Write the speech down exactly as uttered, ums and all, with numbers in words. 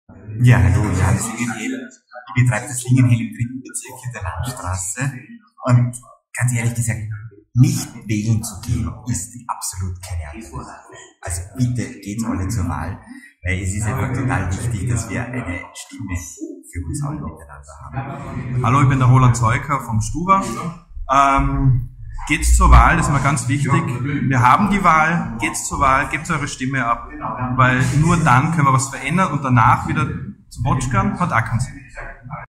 Ja, hallo, Johannes Lingenhell. Ich betreibe das Lingenhell im dritten Bezirk in der Landstraße. Und ganz ehrlich gesagt, nicht wählen zu gehen, ist absolut keine Antwort. Also bitte geht alle zur Wahl, weil es ist einfach total wichtig, dass wir eine Stimme für uns alle miteinander haben. Hallo, ich bin der Roland Zeuker vom Stuba. Ähm, geht's zur Wahl, das ist mir ganz wichtig. Wir haben die Wahl, geht's zur Wahl, gebt eure Stimme ab, weil nur dann können wir was verändern und danach wieder zu Wotschkern hat auch keinen Sinn.